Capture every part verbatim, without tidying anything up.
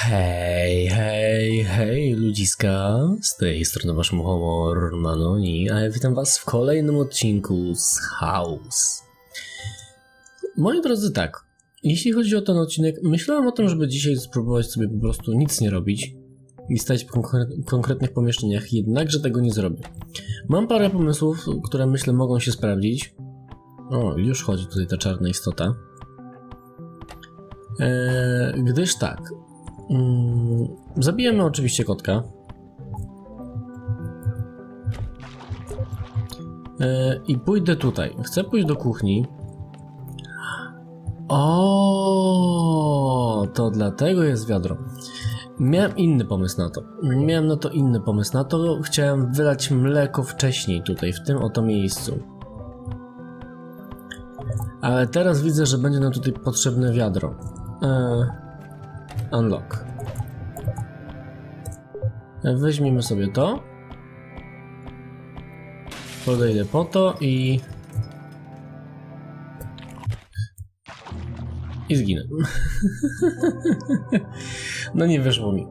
Hej, hej, hej ludziska, z tej strony wasz Muchomor Manoni, a ja witam was w kolejnym odcinku z House. Moi drodzy, tak, jeśli chodzi o ten odcinek, myślałem o tym, żeby dzisiaj spróbować sobie po prostu nic nie robić i stać w konkre konkretnych pomieszczeniach, jednakże tego nie zrobię. Mam parę pomysłów, które myślę mogą się sprawdzić. O, już chodzi tutaj ta czarna istota. Eee, gdyż tak, mm, zabijemy oczywiście kotka. Eee, I pójdę tutaj. Chcę pójść do kuchni. O, to dlatego jest wiadro. Miałem inny pomysł na to. Miałem na to inny pomysł na to. Chciałem wylać mleko wcześniej tutaj, w tym oto miejscu. Ale teraz widzę, że będzie nam tutaj potrzebne wiadro. Eee, unlock. Weźmiemy sobie to. Podejdę po to i... I zginę. No nie wyszło mi.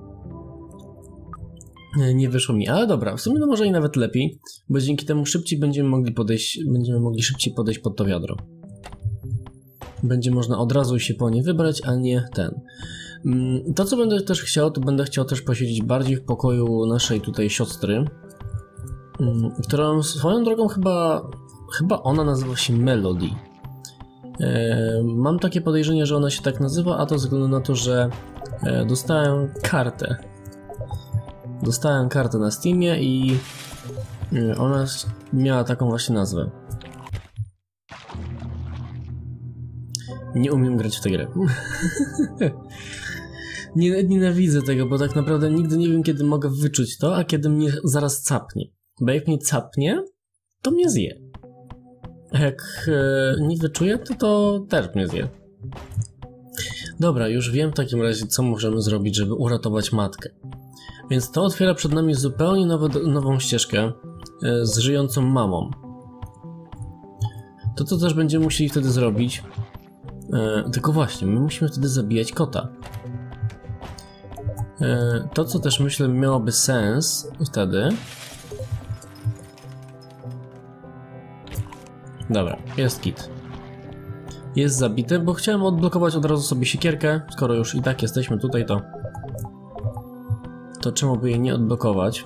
Nie wyszło mi, ale dobra, w sumie no może i nawet lepiej, bo dzięki temu szybciej będziemy mogli podejść, będziemy mogli szybciej podejść pod to wiadro. Będzie można od razu się po nie wybrać, a nie ten. To, co będę też chciał, to będę chciał też posiedzieć bardziej w pokoju naszej tutaj siostry, którą swoją drogą chyba, chyba ona nazywa się Melody. Mam takie podejrzenie, że ona się tak nazywa, a to ze względu na to, że dostałem kartę. Dostałem kartę na Steamie i ona miała taką właśnie nazwę. Nie umiem grać w tę grę. Nie, nienawidzę tego, bo tak naprawdę nigdy nie wiem, kiedy mogę wyczuć to, a kiedy mnie zaraz capnie. Bo jak mnie capnie, to mnie zje. A jak e, nie wyczuję, to to też mnie zje. Dobra, już wiem w takim razie, co możemy zrobić, żeby uratować matkę. Więc to otwiera przed nami zupełnie nowe, nową ścieżkę e, z żyjącą mamą. To, co też będziemy musieli wtedy zrobić, e, tylko właśnie, my musimy wtedy zabijać kota. E, to, co też myślę miałoby sens wtedy... Dobra, jest kit. Jest zabity, bo chciałem odblokować od razu sobie siekierkę, skoro już i tak jesteśmy tutaj, to... To czemu by jej nie odblokować?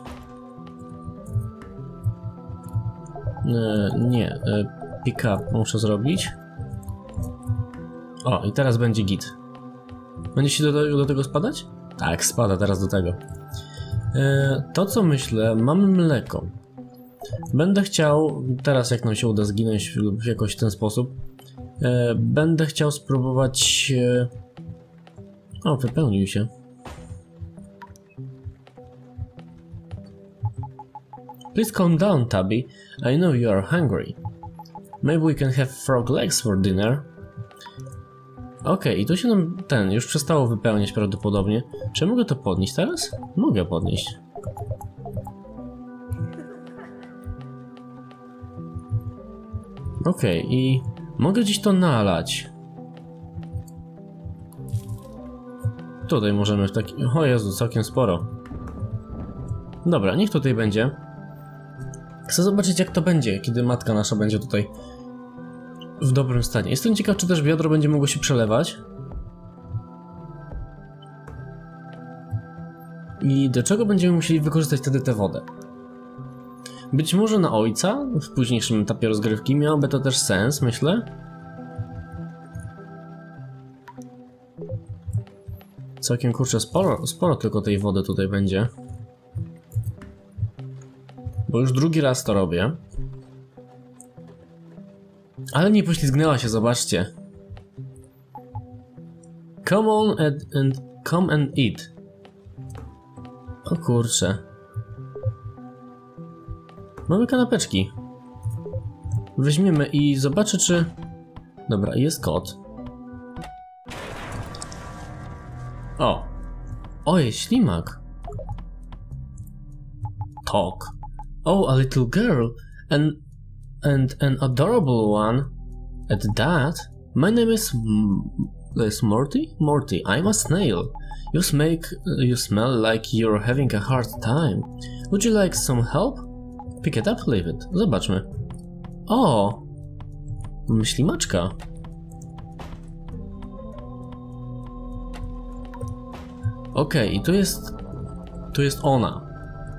E, nie, e, pick up muszę zrobić. O, i teraz będzie git. Będzie się do, do tego spadać? Tak, spada teraz do tego. E, to co myślę, mamy mleko. Będę chciał, teraz jak nam się uda zginąć lub jakoś w ten sposób, e, będę chciał spróbować... E... O, wypełnił się. Please calm down, Tabby. I know you are hungry. Maybe we can have frog legs for dinner. Okej, okay, i tu się nam ten już przestało wypełniać prawdopodobnie. Czy mogę to podnieść teraz? Mogę podnieść. Okej, okay, i mogę gdzieś to nalać. Tutaj możemy w taki... O Jezu, całkiem sporo. Dobra, niech tutaj będzie. Chcę zobaczyć, jak to będzie, kiedy matka nasza będzie tutaj w dobrym stanie. Jestem ciekaw, czy też wiadro będzie mogło się przelewać. I do czego będziemy musieli wykorzystać wtedy tę wodę? Być może na ojca w późniejszym etapie rozgrywki miałoby to też sens, myślę. Całkiem kurczę, sporo, sporo tylko tej wody tutaj będzie. Bo już drugi raz to robię. Ale nie poślizgnęła się, zobaczcie. Come on and, and come and eat. O kurczę. Mamy kanapeczki. Weźmiemy i zobaczę, czy... Dobra, jest kot. O! O, jest ślimak. Talk. Oh, a little girl. And... And an adorable one. At that. My name is... Yes, Morty? Morty, I'm a snail. You smell, you smell like you're having a hard time. Would you like some help? Pick it up, leave it. Zobaczmy. O! Ślimaczka. Okej, i tu jest... Tu jest ona.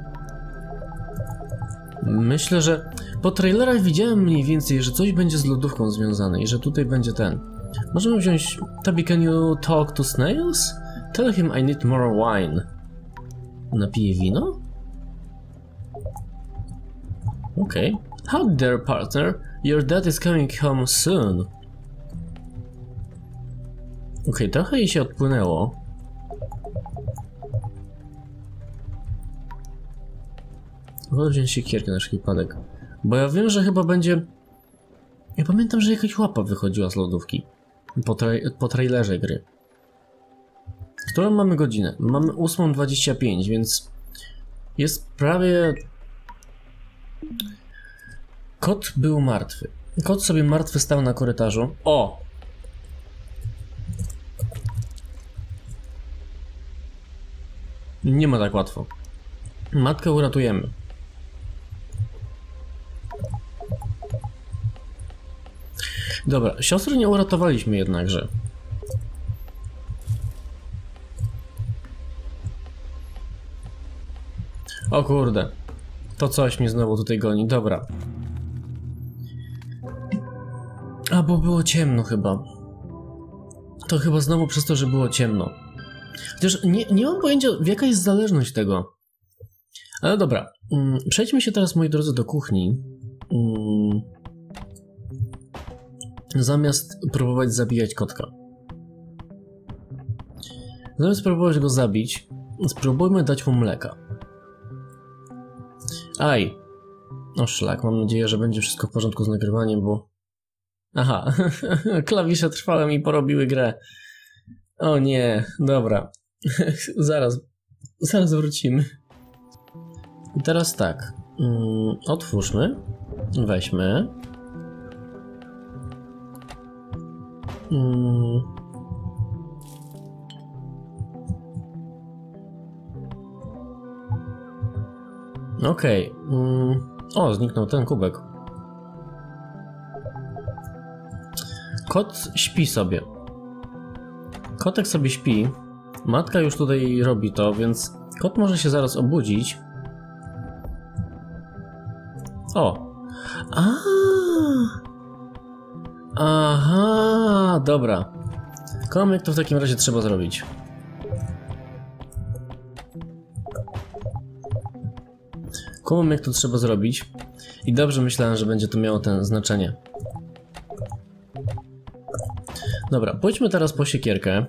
Myślę, że po trailerach widziałem mniej więcej, że coś będzie z lodówką związane i że tutaj będzie ten. Możemy wziąć... Toby, can you talk to snails? Tell him I need more wine. Napiję wino? Okej. Okay. How there, partner? Your dad is coming home soon. Okej, okay, trochę jej się odpłynęło. Wolę wziąć siekierkę na wszelki wypadek. Bo ja wiem, że chyba będzie... Ja pamiętam, że jakaś łapa wychodziła z lodówki. Po, tra po trailerze gry. Którą mamy godzinę? Mamy ósmą dwadzieścia pięć, więc... Jest prawie... Kot był martwy. Kot sobie martwy stał na korytarzu. O! Nie ma tak łatwo. Matkę uratujemy. Dobra, siostry nie uratowaliśmy jednakże. O kurde. To coś mnie znowu tutaj goni. Dobra. A, bo było ciemno chyba. To chyba znowu przez to, że było ciemno. Chociaż nie, nie mam pojęcia, jaka jest zależność tego. Ale dobra. Przejdźmy się teraz, moi drodzy, do kuchni. Zamiast próbować zabijać kotka. Zamiast próbować go zabić, spróbujmy dać mu mleka. Aj. O szlak, mam nadzieję, że będzie wszystko w porządku z nagrywaniem, bo... Aha, klawisze trwałe mi porobiły grę. O nie, dobra. Zaraz, zaraz wrócimy. I teraz tak. Mm, otwórzmy. Weźmy. Mm. Okej. Okay. Mm. O, zniknął ten kubek. Kot śpi sobie. Kotek sobie śpi. Matka już tutaj robi to, więc kot może się zaraz obudzić. O! A! Aha! Dobra. Komek to w takim razie trzeba zrobić. Komek to trzeba zrobić. I dobrze myślałem, że będzie to miało ten znaczenie. Dobra, pójdźmy teraz po siekierkę.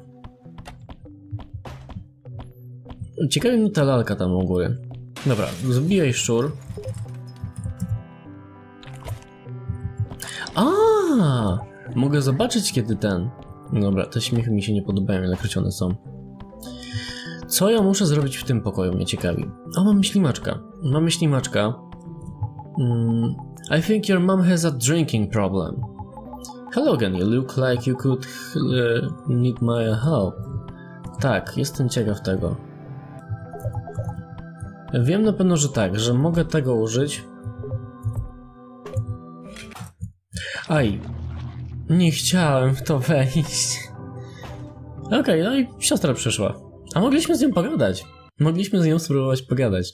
Ciekawi mnie ta lalka tam u góry. Dobra, zbijaj szczur. A, mogę zobaczyć kiedy ten... Dobra, te śmiechy mi się nie podobają, jak nakreślone są. Co ja muszę zrobić w tym pokoju, mnie ciekawi. O, mamy ślimaczka. Mamy ślimaczka. Mm, I think your mom has a drinking problem. Hello again, you look like you could uh, need my help. Tak, jestem ciekaw tego. Wiem na pewno, że tak, że mogę tego użyć. Aj, nie chciałem w to wejść. Okej, okay, no i siostra przyszła. A mogliśmy z nią pogadać. Mogliśmy z nią spróbować pogadać.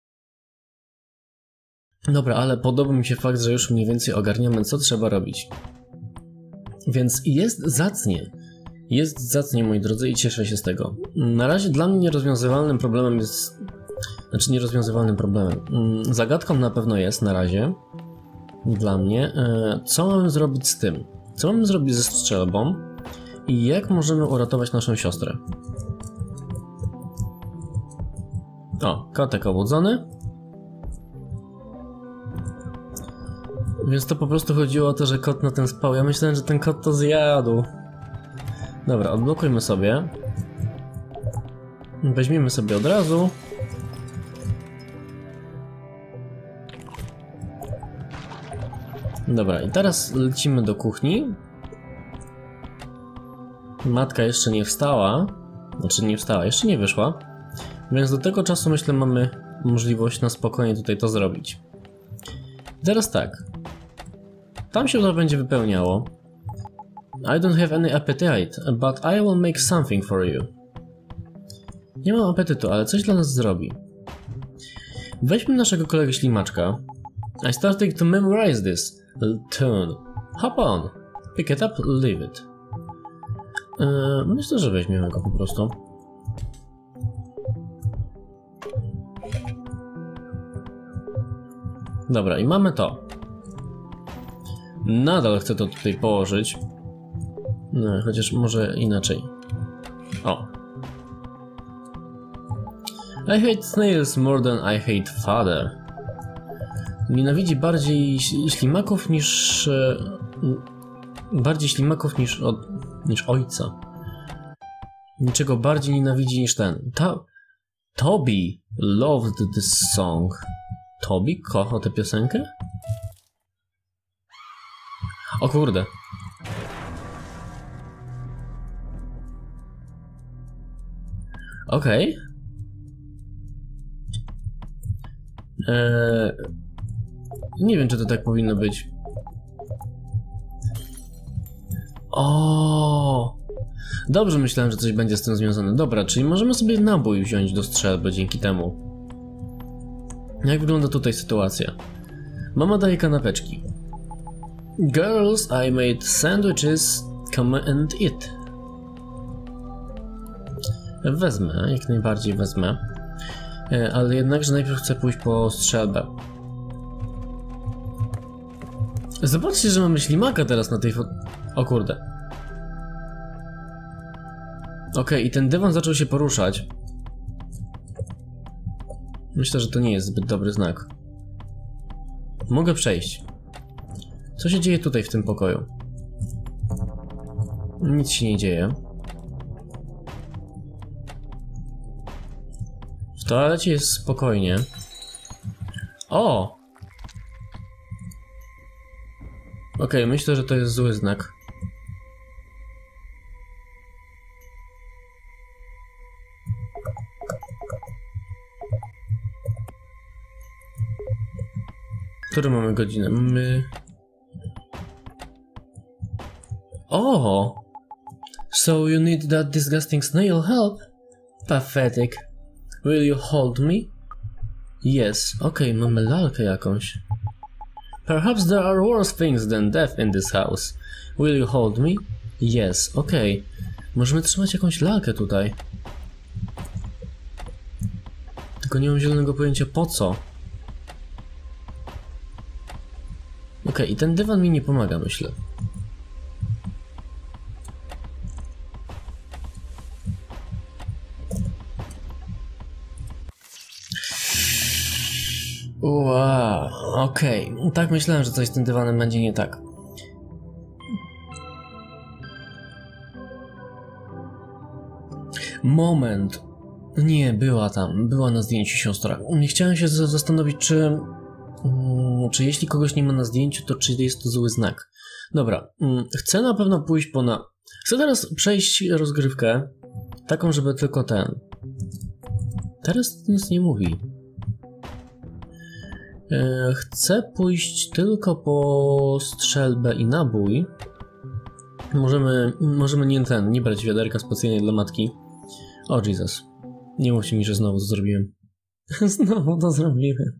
Dobra, ale podoba mi się fakt, że już mniej więcej ogarniamy, co trzeba robić. Więc jest zacnie. Jest zacnie, moi drodzy, i cieszę się z tego. Na razie dla mnie nierozwiązywalnym problemem jest... Znaczy nierozwiązywalnym problemem. Zagadką na pewno jest na razie. Dla mnie. Co mamy zrobić z tym? Co mamy zrobić ze strzelbą? I jak możemy uratować naszą siostrę? O, kotek obudzony. Więc to po prostu chodziło o to, że kot na tym spał. Ja myślałem, że ten kot to zjadł. Dobra, odblokujmy sobie. Weźmiemy sobie od razu. Dobra, i teraz lecimy do kuchni. Matka jeszcze nie wstała. Znaczy nie wstała, jeszcze nie wyszła. Więc do tego czasu myślę mamy możliwość na spokojnie tutaj to zrobić. Teraz tak. Tam się to będzie wypełniało. I don't have any appetite, but I will make something for you. Nie mam apetytu, ale coś dla nas zrobi. Weźmy naszego kolegę ślimaczka. I started to memorize this tune. Hop on. Pick it up, leave it. Eee, myślę, że weźmiemy go po prostu. Dobra, i mamy to. Nadal chcę to tutaj położyć. No, chociaż może inaczej. O. I hate snails more than I hate father. Nienawidzi bardziej ślimaków niż... E, bardziej ślimaków niż, od, niż ojca. Niczego bardziej nienawidzi niż ten. Ta, Toby loved this song. Toby kocha tę piosenkę? O kurde. Okej. Okay. Eee, nie wiem, czy to tak powinno być. O, dobrze, myślałem, że coś będzie z tym związane. Dobra, czyli możemy sobie nabój wziąć do strzelby dzięki temu. Jak wygląda tutaj sytuacja? Mama daje kanapeczki. Girls, I made sandwiches. Come and eat. Wezmę, jak najbardziej wezmę. Ale jednakże najpierw chcę pójść po strzelbę. Zobaczcie, że mamy ślimaka teraz na tej fot... O kurde. Okej, okay, i ten dywan zaczął się poruszać. Myślę, że to nie jest zbyt dobry znak. Mogę przejść. Co się dzieje tutaj w tym pokoju? Nic się nie dzieje. W toalecie jest spokojnie. O! Okej, okay, myślę, że to jest zły znak. Którą mamy godzinę? My... O! So you need that disgusting snail help? Pathetic. Will you hold me? Yes. Okej, okay, mamy lalkę jakąś. Perhaps there are worse things than death in this house. Will you hold me? Yes. Okej. Okay. Możemy trzymać jakąś lalkę tutaj. Tylko nie mam zielonego pojęcia po co. Okej, okay, i ten dywan mi nie pomaga, myślę. Wow, okej. Okay. Tak myślałem, że coś z tym dywanem będzie nie tak. Moment. Nie, była tam. Była na zdjęciu siostra. Nie chciałem się zastanowić, czy... Czy jeśli kogoś nie ma na zdjęciu, to czy jest to zły znak. Dobra. Chcę na pewno pójść po na... Chcę teraz przejść rozgrywkę. Taką, żeby tylko ten... Teraz nic nie mówi. Chcę pójść tylko po strzelbę i nabój. Możemy, możemy nie ten, nie brać wiaderka specjalnie dla matki. O Jesus. Nie mówcie mi, że znowu to zrobiłem. Znowu to zrobiłem.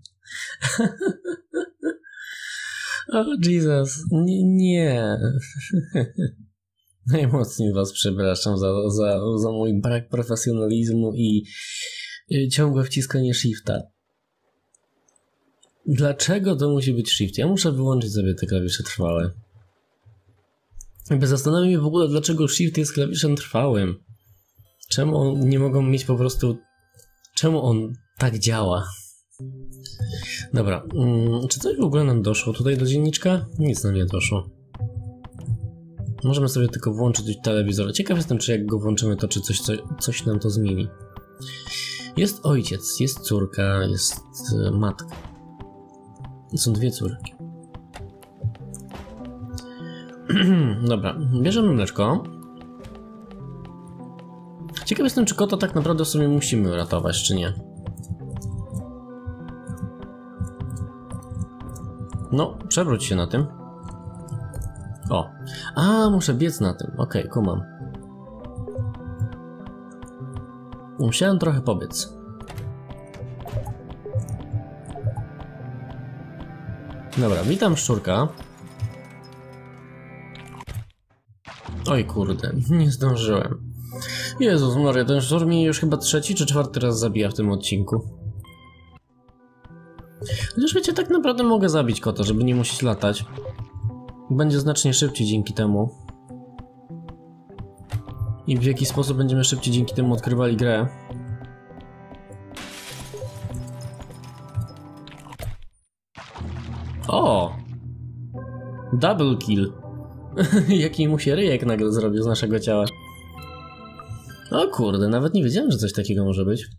O Jesus. Nie. nie. Najmocniej was przepraszam za, za, za mój brak profesjonalizmu i ciągłe wciskanie shifta. Dlaczego to musi być shift? Ja muszę wyłączyć sobie te klawisze trwałe. Jakby zastanawia mnie w ogóle, dlaczego shift jest klawiszem trwałym. Czemu on nie mogą mieć po prostu... Czemu on tak działa? Dobra, hmm, czy coś w ogóle nam doszło tutaj do dzienniczka? Nic nam nie doszło. Możemy sobie tylko włączyć telewizor. Ciekaw jestem, czy jak go włączymy, to czy coś, coś, coś nam to zmieni. Jest ojciec, jest córka, jest y, matka. Są dwie córki. Dobra, bierzemy mleczko. Ciekaw jestem, czy kota tak naprawdę w sumie musimy uratować, czy nie. No, przewróć się na tym. O. A, muszę biec na tym. Okej, okay, kumam. Musiałem trochę pobiec. Dobra, witam szczurka. Oj kurde, nie zdążyłem. Jezus Maria, ten szczur mnie już chyba trzeci czy czwarty raz zabija w tym odcinku. Chociaż wiecie, tak naprawdę mogę zabić kota, żeby nie musieć latać. Będzie znacznie szybciej dzięki temu. I w jaki sposób będziemy szybciej dzięki temu odkrywali grę. O! Double kill. Jaki mu się ryjek nagle zrobił z naszego ciała. O kurde, nawet nie wiedziałem, że coś takiego może być.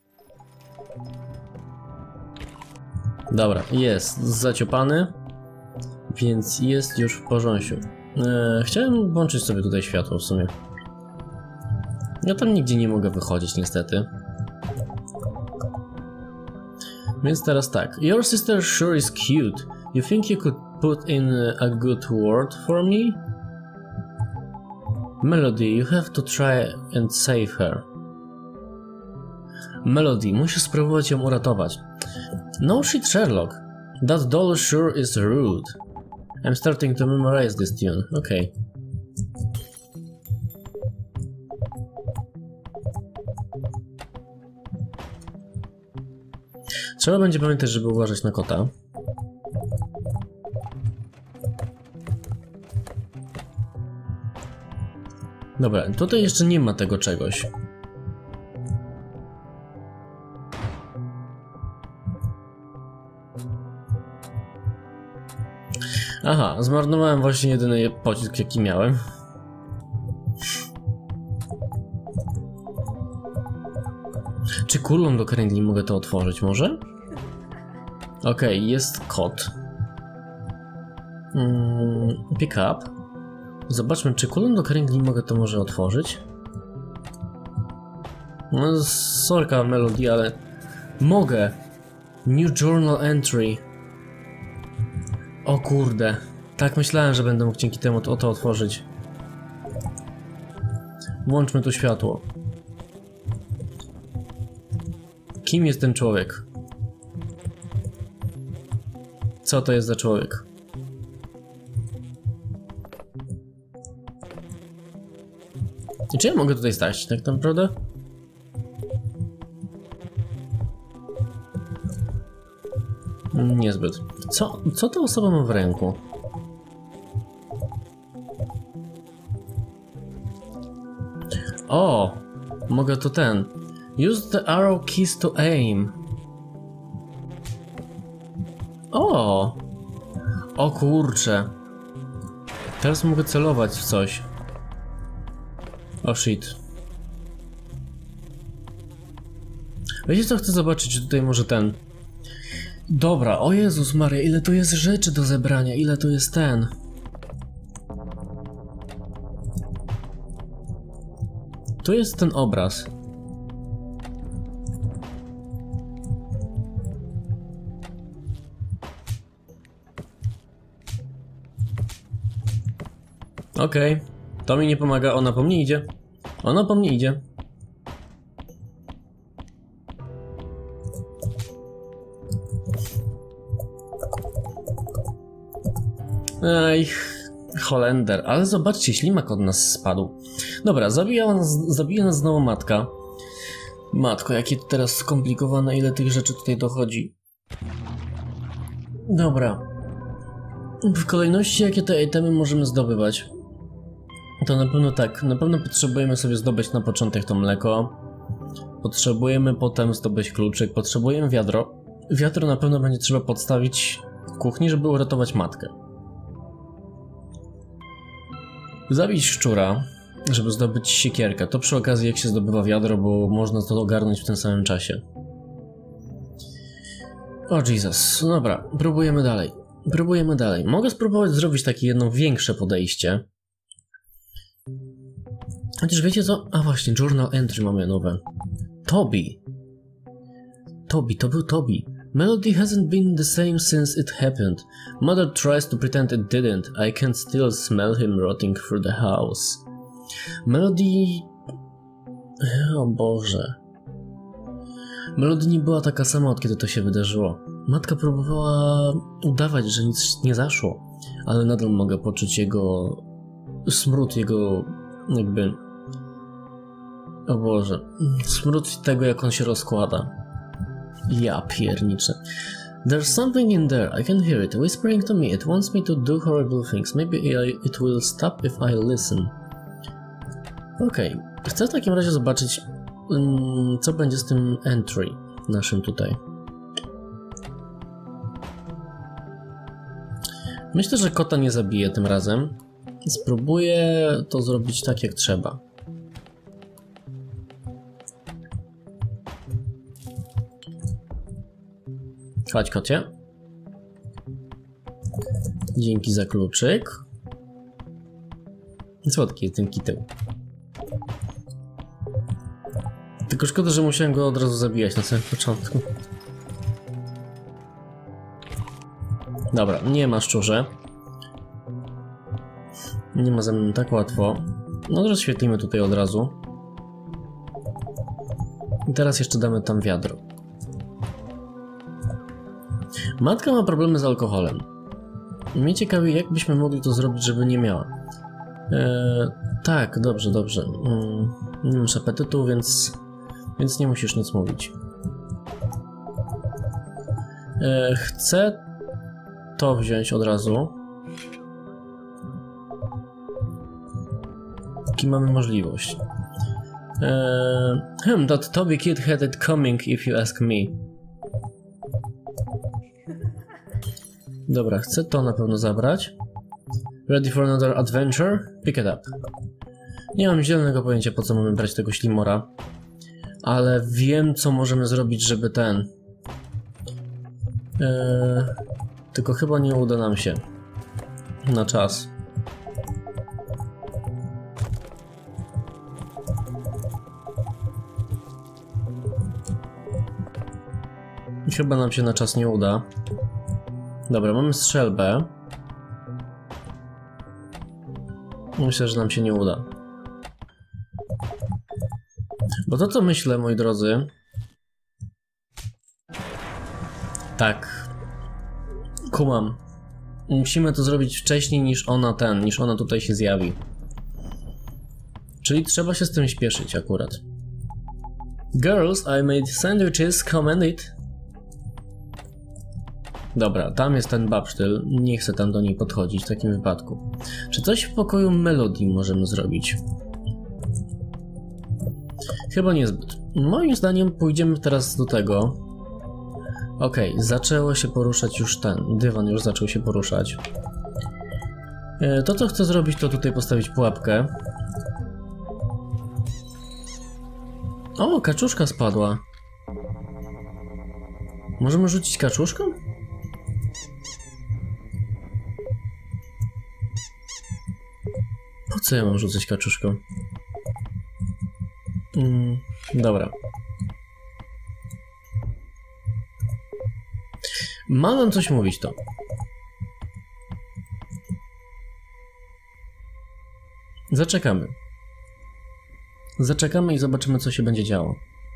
Dobra, jest zaciopany, więc jest już w porządku. Eee, chciałem włączyć sobie tutaj światło w sumie. Ja tam nigdzie nie mogę wychodzić niestety. Więc teraz tak. Your sister sure is cute. You think you could put in a good word for me? Melody, you have to try and save her. Melody, musisz spróbować ją uratować. No shit, Sherlock. That doll sure is rude. I'm starting to memorize this tune. Okay. Trzeba będzie pamiętać, żeby uważać na kota. Dobra, tutaj jeszcze nie ma tego czegoś. Aha, zmarnowałem właśnie jedyny pocisk, jaki miałem. Czy kulą do kręgli mogę to otworzyć może? Okej, okay, jest kod. Mm, pick up. Zobaczmy, czy kulą do kręgli mogę to może otworzyć. No, sorka Melody, ale mogę. New journal entry. O kurde. Tak myślałem, że będę mógł dzięki temu to, to otworzyć. Włączmy tu światło. Kim jest ten człowiek? Co to jest za człowiek? I czy ja mogę tutaj stać, tak naprawdę? Niezbyt. Co, co ta osoba ma w ręku? O! Mogę to ten. Use the arrow keys to aim. O! O kurcze. Teraz mogę celować w coś. O shit. Wiecie co, chcę zobaczyć, czy tutaj może ten... Dobra, o Jezus Maria, ile tu jest rzeczy do zebrania, ile tu jest ten... Tu jest ten obraz. Okej, okay. To mi nie pomaga, ona po mnie idzie. Ona po mnie idzie. Ej, Holender, ale zobaczcie, ślimak od nas spadł. Dobra, zabija nas, zabija nas znowu matka. Matko, jakie to teraz skomplikowane, ile tych rzeczy tutaj dochodzi. Dobra. W kolejności, jakie te itemy możemy zdobywać? To na pewno tak, na pewno potrzebujemy sobie zdobyć na początek to mleko. Potrzebujemy potem zdobyć kluczyk, potrzebujemy wiadro. Wiadro na pewno będzie trzeba podstawić w kuchni, żeby uratować matkę. Zabić szczura, żeby zdobyć siekierkę. To przy okazji jak się zdobywa wiadro, bo można to ogarnąć w tym samym czasie. O Jesus, dobra, próbujemy dalej. Próbujemy dalej. Mogę spróbować zrobić takie jedno większe podejście. Chociaż wiecie co? A właśnie, journal entry mamy nowe. Toby. Toby, to był Toby. Melody hasn't been the same since it happened. Mother tries to pretend it didn't. I can still smell him rotting through the house. Melody... O Boże. Melody nie była taka sama, od kiedy to się wydarzyło. Matka próbowała udawać, że nic nie zaszło, ale nadal mogę poczuć jego smród, jego jakby... O Boże, smród tego, jak on się rozkłada. Ja pierniczę. There's something in there, I can hear it, whispering to me, it wants me to do horrible things, maybe it will stop if I listen. Okej, okay. Chcę w takim razie zobaczyć, um, co będzie z tym entry naszym tutaj. Myślę, że kota nie zabiję tym razem. Spróbuję to zrobić tak, jak trzeba. Chodź, kocie. Dzięki za kluczyk. Słodki jest ten kitył. Tylko szkoda, że musiałem go od razu zabijać na samym początku. Dobra, nie ma szczurze. Nie ma ze mną tak łatwo. No rozświetlimy tutaj od razu. I teraz jeszcze damy tam wiadro. Matka ma problemy z alkoholem. Mnie ciekawi, jak byśmy mogli to zrobić, żeby nie miała. Eee, tak, dobrze, dobrze. Mm, nie masz apetytu, więc, więc nie musisz nic mówić. Eee, chcę to wziąć od razu. Jaki mamy możliwość. Eee, hmm, that Toby kid had it coming if you ask me. Dobra, chcę to na pewno zabrać. Ready for another adventure? Pick it up. Nie mam zielonego pojęcia, po co mamy brać tego ślimora. Ale wiem, co możemy zrobić, żeby ten... Eee, tylko chyba nie uda nam się. Na czas. Chyba nam się na czas nie uda. Dobra, mamy strzelbę. Myślę, że nam się nie uda. Bo to, co myślę, moi drodzy... Tak. Kumam. Musimy to zrobić wcześniej niż ona ten, niż ona tutaj się zjawi. Czyli trzeba się z tym śpieszyć akurat. Girls, I made sandwiches, come and eat. Dobra, tam jest ten babsztyl. Nie chcę tam do niej podchodzić w takim wypadku. Czy coś w pokoju Melody możemy zrobić? Chyba niezbyt. Moim zdaniem pójdziemy teraz do tego. Okej, okay, zaczęło się poruszać już ten. Dywan już zaczął się poruszać. To, co chcę zrobić, to tutaj postawić pułapkę. O, kaczuszka spadła. Możemy rzucić kaczuszką? Po co ja mam rzucać kaczuszką? Mm, dobra. Ma nam coś mówić to. Zaczekamy. Zaczekamy i zobaczymy, co się będzie działo.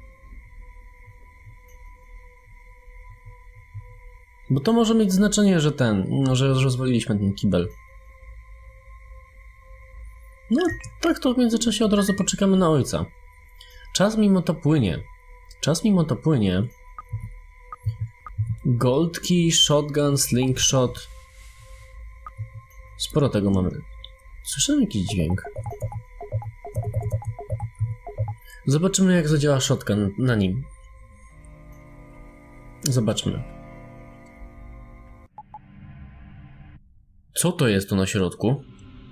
Bo to może mieć znaczenie, że ten, no, że rozwaliliśmy ten kibel. No, tak to w międzyczasie od razu poczekamy na ojca. Czas mimo to płynie. Czas mimo to płynie. Gold key, shotgun, slingshot. Sporo tego mamy. Słyszałem jakiś dźwięk. Zobaczymy, jak zadziała shotgun na nim. Zobaczmy. Co to jest tu na środku?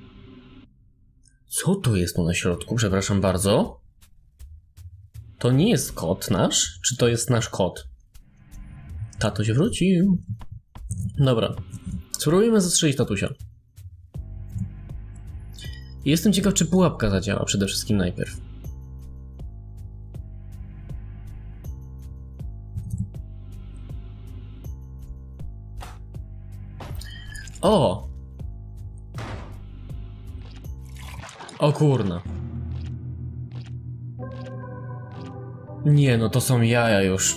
Co to jest tu na środku? Przepraszam bardzo. To nie jest kot nasz? Czy to jest nasz kot? Tato się wrócił. Dobra. Spróbujmy zastrzelić tatusia. Jestem ciekaw, czy pułapka zadziała przede wszystkim najpierw. O! O kurna. Nie, no to są jaja już.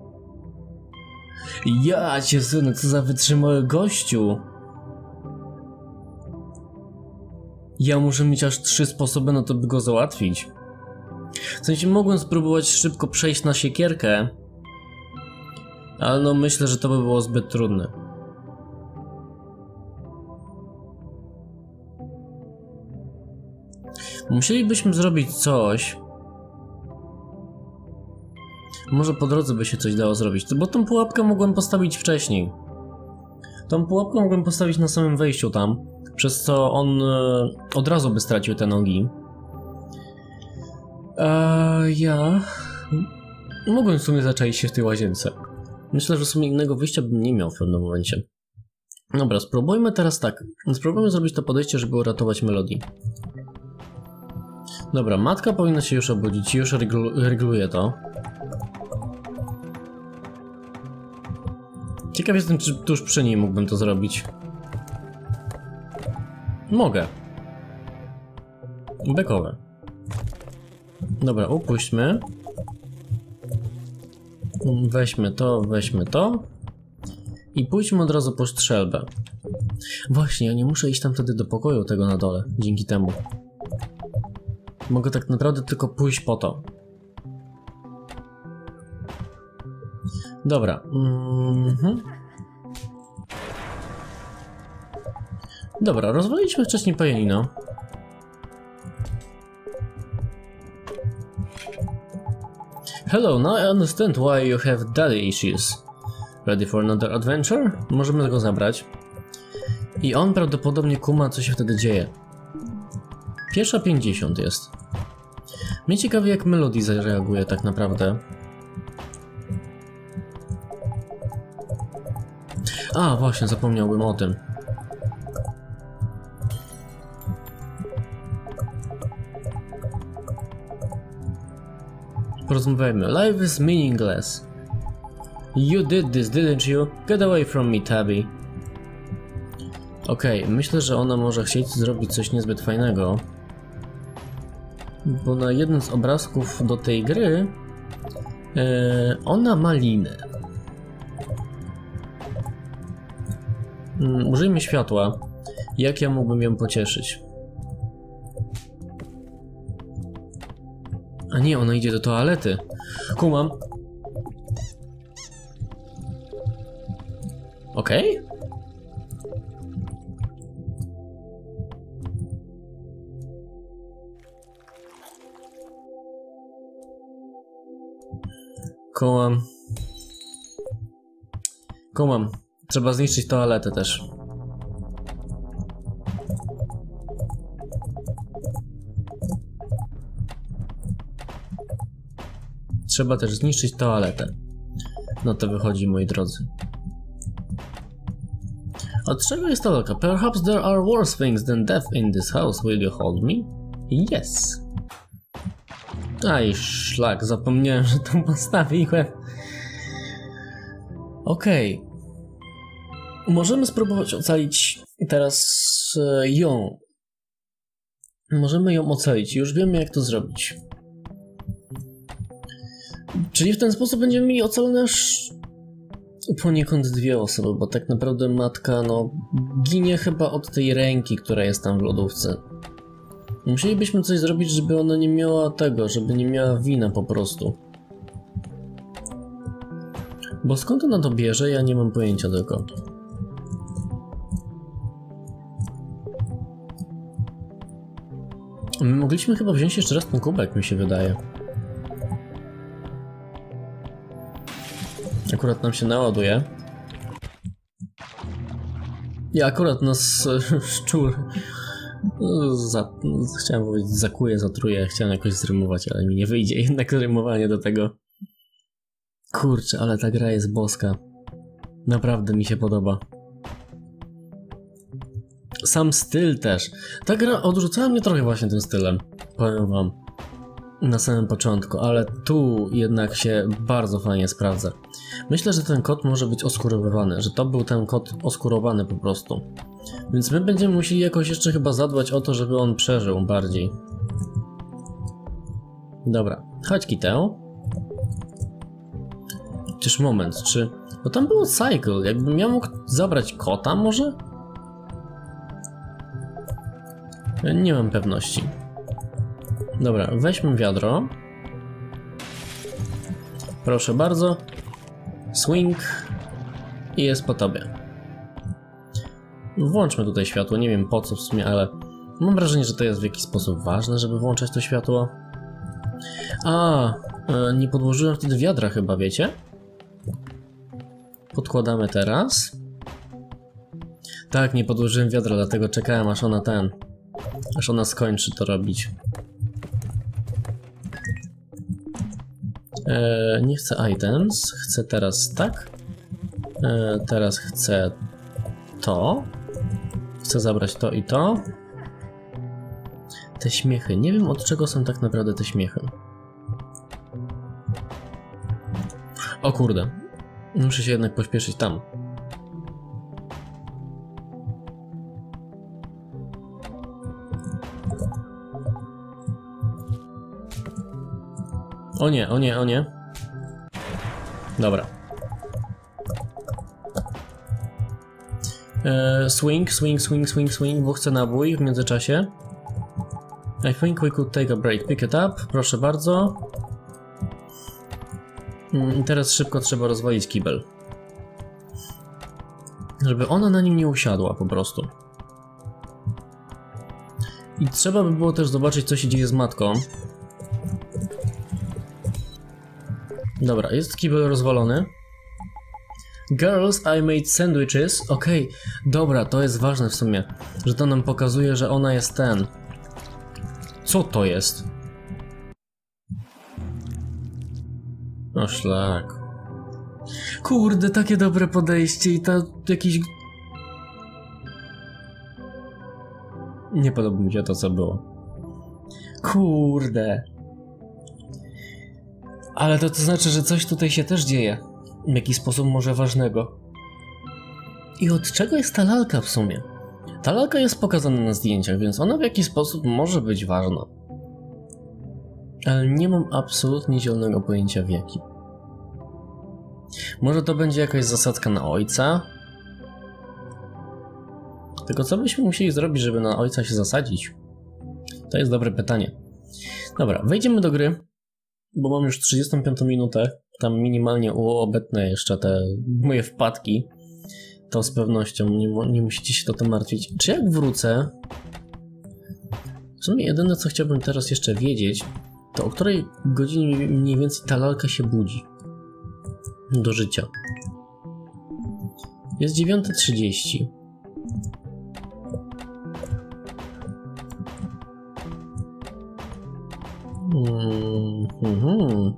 Ja cię synu, co za wytrzymały gościu. Ja muszę mieć aż trzy sposoby na to, by go załatwić. W sensie mogłem spróbować szybko przejść na siekierkę, ale no myślę, że to by było zbyt trudne. Musielibyśmy zrobić coś. Może po drodze by się coś dało zrobić, bo tą pułapkę mogłem postawić wcześniej. Tą pułapkę mogłem postawić na samym wejściu tam, przez co on e, od razu by stracił te nogi. A ja... mogłem w sumie zaczaić się w tej łazience. Myślę, że w sumie innego wyjścia bym nie miał w pewnym momencie. Dobra, spróbujmy teraz tak. Spróbujmy zrobić to podejście, żeby uratować Melody. Dobra, matka powinna się już obudzić, już reglu reguluje to. Ciekaw jestem, czy tuż przy niej mógłbym to zrobić. Mogę. Bekowe. Dobra, upuśćmy. Weźmy to, weźmy to. I pójdźmy od razu po strzelbę. Właśnie, ja nie muszę iść tam wtedy do pokoju tego na dole, dzięki temu. Mogę tak naprawdę tylko pójść po to. Dobra. Mm-hmm. Dobra, rozwaliliśmy wcześniej pianino. Hello, now I understand why you have daddy issues. Ready for another adventure? Możemy go zabrać. I on prawdopodobnie kuma, co się wtedy dzieje. Pierwsza pięćdziesiąt jest. Mnie ciekawi, jak Melody zareaguje tak naprawdę. A, właśnie, zapomniałbym o tym. Porozmawiajmy. Life is meaningless. You did this, didn't you? Get away from me, Tabby. Okej, okay, myślę, że ona może chcieć zrobić coś niezbyt fajnego. Bo na jednym z obrazków do tej gry yy, ona ma linę. Yy, użyjmy światła. Jak ja mógłbym ją pocieszyć? A nie, ona idzie do toalety. Kumam. Okej? Okay? Kumam. Kumam. Trzeba zniszczyć toaletę też. Trzeba też zniszczyć toaletę. No to wychodzi, moi drodzy. Od czego jest ta lalka? Perhaps there are worse things than death in this house. Will you hold me? Yes. Aj, szlak, zapomniałem, że to postawiłem. Okej. Okay. Możemy spróbować ocalić teraz ją. Możemy ją ocalić. Już wiemy, jak to zrobić. Czyli w ten sposób będziemy mieli ocalone aż poniekąd dwie osoby, bo tak naprawdę matka, no, ginie chyba od tej ręki, która jest tam w lodówce. Musielibyśmy coś zrobić, żeby ona nie miała tego, żeby nie miała wina po prostu. Bo skąd ona to bierze, ja nie mam pojęcia tylko. My mogliśmy chyba wziąć jeszcze raz ten kubek, mi się wydaje. Akurat nam się naładuje. I akurat nas szczur... Za, chciałem powiedzieć zakuje, zatruje, chciałem jakoś zrymować, ale mi nie wyjdzie jednak rymowanie do tego. Kurczę, ale ta gra jest boska. Naprawdę mi się podoba. Sam styl też. Ta gra odrzucała mnie trochę właśnie tym stylem, powiem wam, na samym początku, ale tu jednak się bardzo fajnie sprawdza. Myślę, że ten kod może być oskurowywany, że to był ten kod oskurowany po prostu. Więc my będziemy musieli jakoś jeszcze chyba zadbać o to, żeby on przeżył bardziej. Dobra, chodź Kitę. Chociaż moment, czy... Bo tam było cycle, jakbym ja mógł zabrać kota może? Ja nie mam pewności. Dobra, weźmy wiadro. Proszę bardzo. Swing. I jest po tobie. Włączmy tutaj światło, nie wiem po co w sumie, ale mam wrażenie, że to jest w jakiś sposób ważne, żeby włączać to światło. A, nie podłożyłem wtedy wiadra chyba, wiecie? Podkładamy teraz. Tak, nie podłożyłem wiadra, dlatego czekałem aż ona ten... Aż ona skończy to robić. Eee, nie chcę items, chcę teraz tak. Eee, teraz chcę to. Chcę zabrać to i to. Te śmiechy. Nie wiem, od czego są tak naprawdę te śmiechy. O kurde. Muszę się jednak pośpieszyć tam. O nie, o nie, o nie. Dobra. Eee, swing, swing, swing, swing, swing, bo chcę nabój w międzyczasie. I think we could take a break. Pick it up, proszę bardzo. I teraz szybko trzeba rozwalić kibel. Żeby ona na nim nie usiadła po prostu. I trzeba by było też zobaczyć, co się dzieje z matką. Dobra, jest kibel rozwalony. Girls, I made sandwiches. Okej, okay. Dobra, to jest ważne w sumie, że to nam pokazuje, że ona jest ten. Co to jest? O szlak. Kurde, takie dobre podejście i to jakiś... Nie podoba mi się to, co było. Kurde. Ale to, to znaczy, że coś tutaj się też dzieje. W jakiś sposób może ważnego. I od czego jest ta lalka w sumie? Ta lalka jest pokazana na zdjęciach, więc ona w jakiś sposób może być ważna. Ale nie mam absolutnie zielonego pojęcia w jakim. Może to będzie jakaś zasadzka na ojca? Tylko co byśmy musieli zrobić, żeby na ojca się zasadzić? To jest dobre pytanie. Dobra, wejdziemy do gry, bo mam już trzydziestą piątą minutę. Tam minimalnie obetnę jeszcze te moje wpadki. To z pewnością, nie, nie musicie się o to martwić. Czy jak wrócę... W sumie jedyne, co chciałbym teraz jeszcze wiedzieć, to o której godzinie mniej więcej ta lalka się budzi do życia. Jest dziewiąta trzydzieści. Mm-hmm.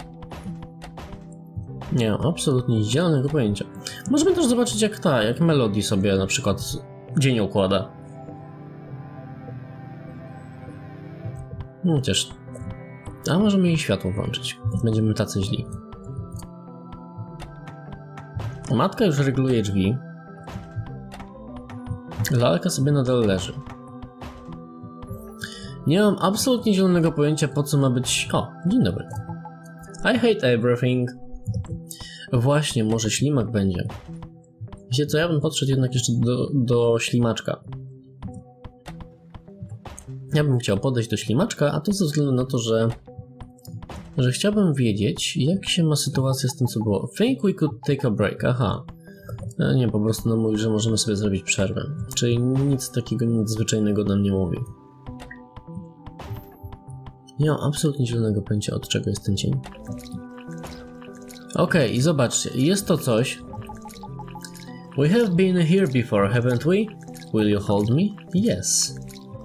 Nie mam absolutnie zielonego pojęcia. Możemy też zobaczyć, jak ta, jak Melody sobie na przykład dzień układa. No chociaż... A możemy jej światło włączyć. Będziemy tacy źli. Matka już reguluje drzwi. Lalka sobie nadal leży. Nie mam absolutnie zielonego pojęcia, po co ma być... O, dzień dobry. I hate everything. Właśnie, może ślimak będzie. Wiecie co, ja bym podszedł jednak jeszcze do, do ślimaczka. Ja bym chciał podejść do ślimaczka, a to ze względu na to, że... że chciałbym wiedzieć, jak się ma sytuacja z tym, co było. Think we could take a break. Aha. Nie, po prostu nam mówi, że możemy sobie zrobić przerwę. Czyli nic takiego nadzwyczajnego nam nie mówi. Nie mam absolutnie zielonego pojęcia, od czego jest ten cień. Okej, okay, i zobaczcie, jest to coś. We have been here before, haven't we? Will you hold me? Yes.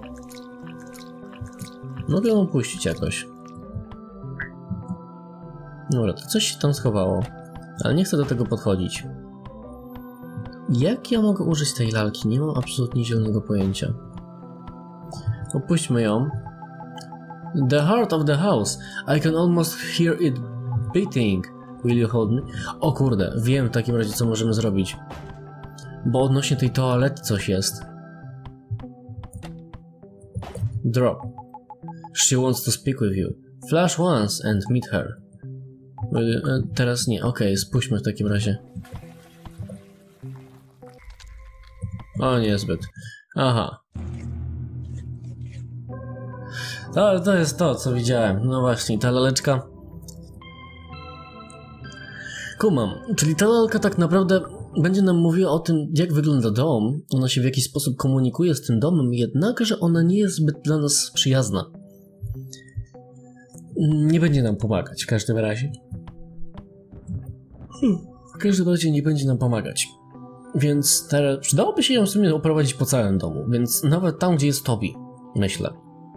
Mogę ją opuścić jakoś. Dobra, to coś się tam schowało, ale nie chcę do tego podchodzić. Jak ja mogę użyć tej lalki? Nie mam absolutnie zielonego pojęcia. Opuśćmy ją. The heart of the house. I can almost hear it beating. Will you hold me? O kurde, wiem w takim razie co możemy zrobić. Bo odnośnie tej toalety coś jest. Drop. She wants to speak with you. Flash once and meet her. Teraz nie, okej, okay, spójrzmy w takim razie. O, niezbyt. Aha. To, to jest to, co widziałem. No właśnie, ta laleczka. Kumam, czyli ta lalka tak naprawdę będzie nam mówiła o tym, jak wygląda dom. Ona się w jakiś sposób komunikuje z tym domem, jednakże ona nie jest zbyt dla nas przyjazna. Nie będzie nam pomagać w każdym razie. W każdym razie nie będzie nam pomagać. Więc teraz przydałoby się ją w sumie oprowadzić po całym domu, więc nawet tam, gdzie jest Toby, myślę.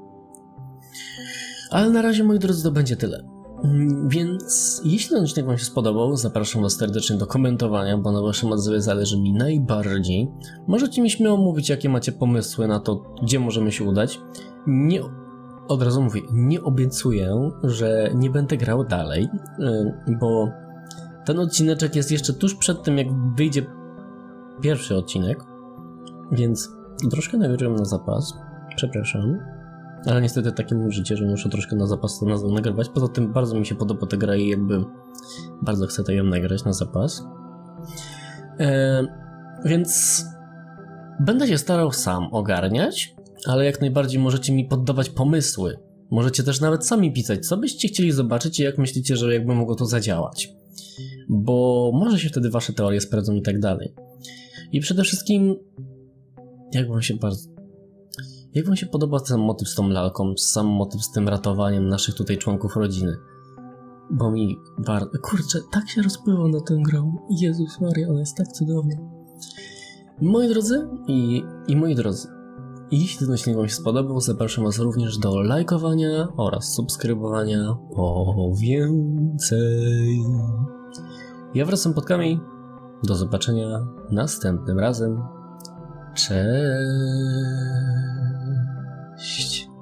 Ale na razie, moi drodzy, to będzie tyle. Więc jeśli ten odcinek wam się spodobał, zapraszam was serdecznie do komentowania, bo na waszym odzewie zależy mi najbardziej. Możecie mi śmiało mówić, jakie macie pomysły na to, gdzie możemy się udać. Nie, od razu mówię, nie obiecuję, że nie będę grał dalej, bo ten odcineczek jest jeszcze tuż przed tym, jak wyjdzie pierwszy odcinek, więc troszkę nagrywam na zapas, przepraszam. Ale niestety takie mam życie, że muszę troszkę na zapas to nazwę nagrywać. Poza tym bardzo mi się podoba ta gra i jakby bardzo chcę to ją nagrać na zapas. Eee, więc będę się starał sam ogarniać, ale jak najbardziej możecie mi poddawać pomysły. Możecie też nawet sami pisać, co byście chcieli zobaczyć i jak myślicie, że jakby mogło to zadziałać. Bo może się wtedy wasze teorie sprawdzą i tak dalej. I przede wszystkim, jak wam się bardzo... Jak wam się podoba ten motyw z tą lalką, sam motyw z tym ratowaniem naszych tutaj członków rodziny? Bo mi bardzo... Kurczę, tak się rozpływa na tę grę. Jezus Maria, ona jest tak cudowna. Moi drodzy i, i moi drodzy, jeśli ten odcinek wam się spodobał, zapraszam was również do lajkowania oraz subskrybowania po więcej. Ja wraz z podkami. Do zobaczenia następnym razem. Cześć.